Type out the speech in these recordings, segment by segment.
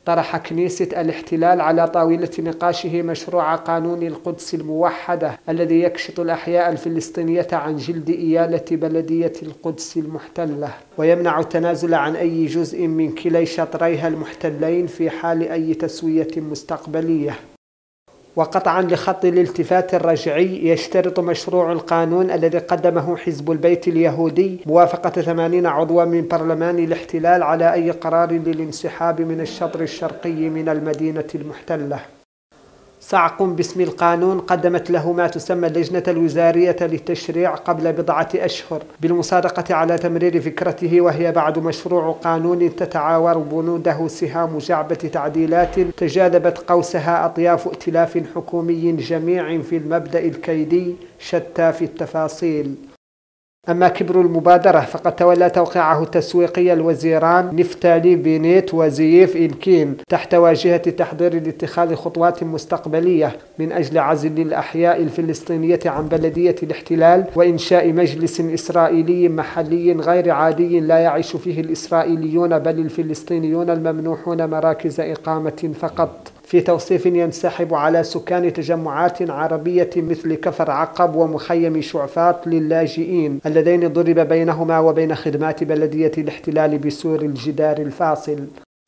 طرح كنيسة الاحتلال على طاولة نقاشه مشروع قانون القدس الموحدة الذي يكشط الأحياء الفلسطينية عن جلد إيالة بلدية القدس المحتلة، ويمنع التنازل عن أي جزء من كلي شطريها المحتلين في حال أي تسوية مستقبلية. وقطعا لخط الالتفات الرجعي، يشترط مشروع القانون الذي قدمه حزب البيت اليهودي موافقة 80 عضوا من برلمان الاحتلال على أي قرار للانسحاب من الشطر الشرقي من المدينة المحتلة. صعق باسم القانون قدمت له ما تسمى اللجنة الوزارية للتشريع قبل بضعة أشهر بالمصادقة على تمرير فكرته، وهي بعد مشروع قانون تتعاور بنوده سهام جعبة تعديلات تجاذبت قوسها أطياف ائتلاف حكومي جميع في المبدأ الكيدي شتى في التفاصيل. أما كبر المبادرة فقد تولى توقيعه التسويقي الوزيران نفتالي بينيت وزييف إلكين تحت واجهة تحضير لاتخاذ خطوات مستقبلية من أجل عزل الأحياء الفلسطينية عن بلدية الاحتلال وإنشاء مجلس إسرائيلي محلي غير عادي لا يعيش فيه الإسرائيليون بل الفلسطينيون الممنوحون مراكز إقامة فقط، في توصيف ينسحب على سكان تجمعات عربية مثل كفر عقب ومخيم شعفاط للاجئين اللذين ضرب بينهما وبين خدمات بلدية الاحتلال بسور الجدار الفاصل.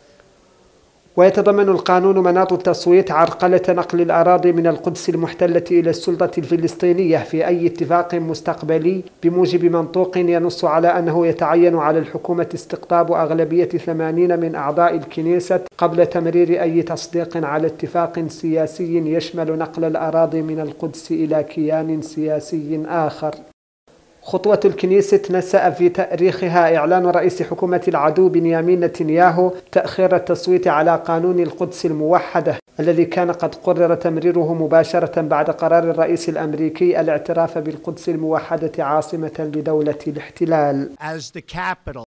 ويتضمن القانون مناط التصويت عرقلة نقل الأراضي من القدس المحتلة إلى السلطة الفلسطينية في أي اتفاق مستقبلي بموجب منطوق ينص على أنه يتعين على الحكومة استقطاب أغلبية 80 من أعضاء الكنيسة قبل تمرير أي تصديق على اتفاق سياسي يشمل نقل الأراضي من القدس إلى كيان سياسي آخر. خطوة الكنيسة نسأ في تاريخها إعلان رئيس حكومة العدو بنيامين نتنياهو تأخير التصويت على قانون القدس الموحدة الذي كان قد قرر تمريره مباشرة بعد قرار الرئيس الأمريكي الاعتراف بالقدس الموحدة عاصمة لدولة الاحتلال.